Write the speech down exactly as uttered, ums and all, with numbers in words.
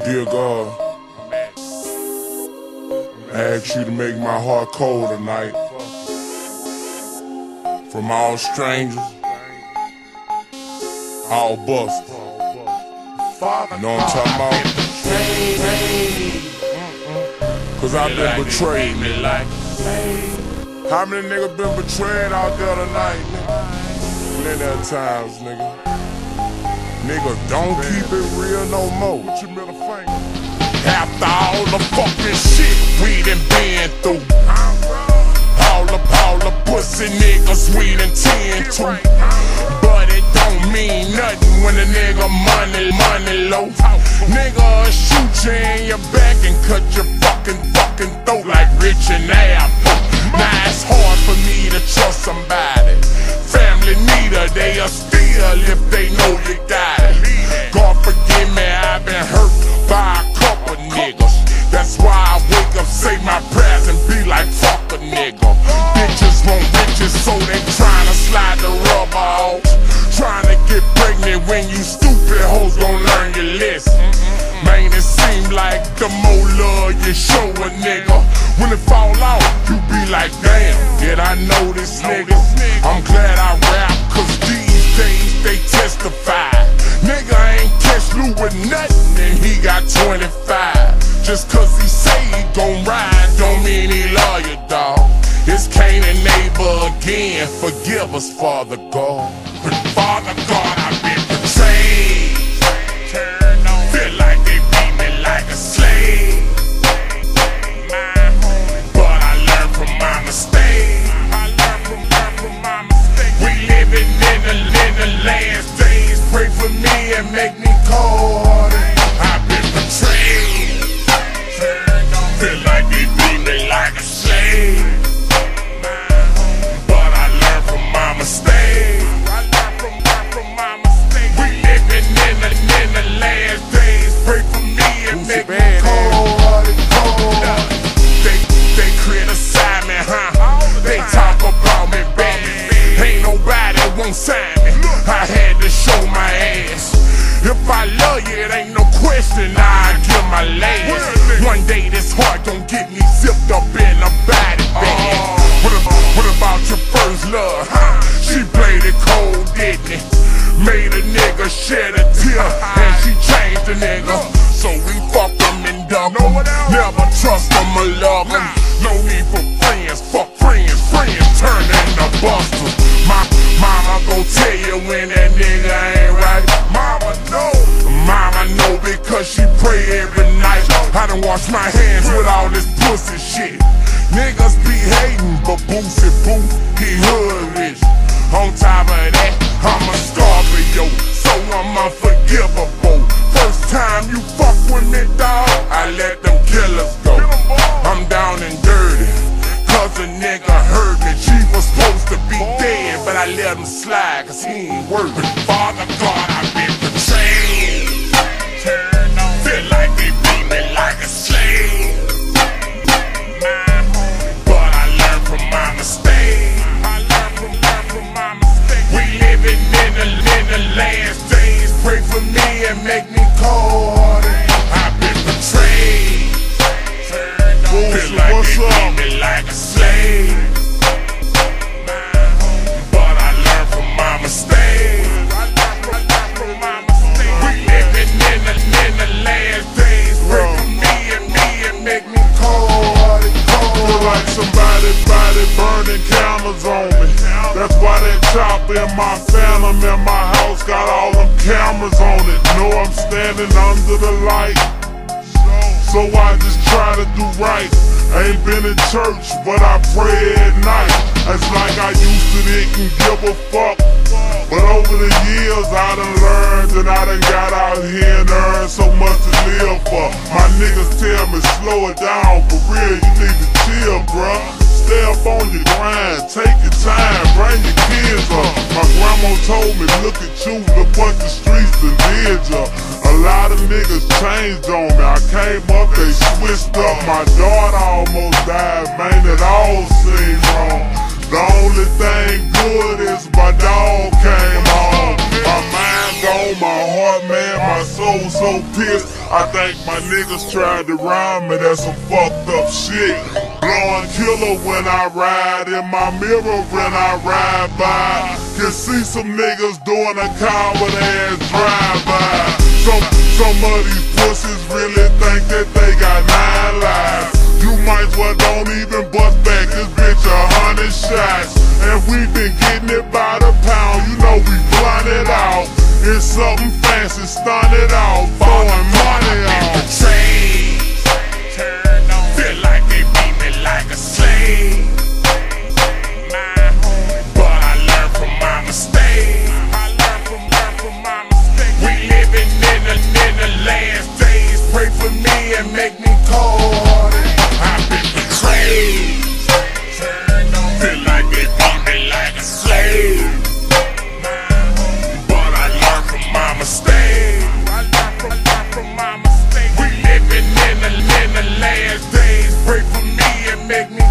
Dear God, I ask you to make my heart cold tonight. From all strangers, all busters. You know what I'm talking about? Cause I've been betrayed, nigga. How many niggas been betrayed out there tonight, nigga? Plenty of times, nigga. Nigga, don't keep it real no more. Put your middle finger. After all the fucking shit we done been through, all the, all the pussy niggas we done tend to. But it don't mean nothing when a nigga money, money low. Nigga shoot you in your back and cut your fucking, fucking throat like Rich and Apple. Now it's hard for me to trust somebody. Family need her, they'll steal if they know you got it. God forgive me, I've been hurt by a couple niggas. That's why I wake up, say my prayers and be like, fuck a nigga. Bitches want riches, so they tryna slide the rubber off. Tryna get pregnant when you stupid hoes gon' learn your lesson. Man, it seem like the more love you show a nigga, when it fall out, you be like, damn, did I know this nigga? I'm glad I rap, cause these days they testify. Nigga ain't catch Lou with nothing and he got twenty-five. Just cause he say he gon' ride, don't mean he love you, dawg. It's Cain and Abel again, forgive us, Father God. But Father God, I've been betrayed. Feel like they beat me like a slave. But I learned from my mistakes. I learned from, learned from my mistakes. We living in the, in the last days. Pray for me and make me cold-hearted. I've been betrayed. Feel like they beat me like a slave. But I learned from my mistakes. I learned from, learned from my mistakes. We living in the, in the last days. Pray for me and make me cold-hearted, cold-hearted. They, they criticize me, huh? They talk about me, baby. Ain't nobody won't sign me. I had to show my ass. If I love you, it ain't no question I'll give my last. One day this heart gon' get me zipped up in a body bag. What about, what about your first love, huh? She played it cold, didn't it? Made a nigga shed a tear, and she changed the nigga. So we fuck them and dump them. Never trust them or love them. No need for friends, fuck friends. Friends turn into busters. My mama gon' tell you when that nigga ain't right. Mama know, mama know because she pray every night. I done wash my hands with all this pussy shit. Niggas be hating, but Boosie Boo, he hood rich. On top of that, I'm a Scorpio, so I'm unforgivable. First time you fuck with me, dawg, I let them killers go. I'm down and dirty, cause a nigga heard me. She was supposed to be dead, but I let him slide, cause he ain't worth it. Father God, I've been betrayed. Feel like they beat me like a slave. But I learned from my mistakes. I learned from, learned from my mistakes. We living in the, in the last days. Pray for me and make me cold-hearted. I've been betrayed. Feel like they beat me like a slave. But I learned from my mistakes. We living in the, in the last days. Pray for me and me and make me cold-hearted, cold. Feel like somebody body burning candles on me. That's why that chopper in my phantom in my house got all them cameras on it. Know I'm standing under the light, so I just try to do right. I ain't been in church, but I pray at night. It's like I used to didn't give a fuck, but over the years I done learned, and I done got out here and earned so much to live for. My niggas tell me slow it down, for real you need to chill, bruh. Stay up on your grind, take your time, bring your kids up. My grandma told me, look at you, look what the streets done did ya. A lot of niggas changed on me. I came up, they switched up. My daughter almost died, man, it all seemed wrong. The only thing good is my dog came home. My mind gone, my heart, man, my soul so pissed. I think my niggas tried to rhyme me, that's some fucked up shit. Blowing killer when I ride, in my mirror when I ride by. Can see some niggas doing a coward ass drive-by. Some, some of these pussies really think that they got nine lives. You might as well don't even bust back this bitch a hundred shots. And we been getting it by the pound, you know we blunt it out. It's something fancy, stun it out, throwing money out. Feel like they beat me like a slave. But I learned from my mistakes. I learned from, learned from my mistakes. We living in the, in the last days. Pray for me and make me cold-hearted. I've been betrayed. Feel like they beat me like a slave. But I learned from my mistakes. I learned from, learned from my mistakes. We living in the, in the last days. Pray for me and make me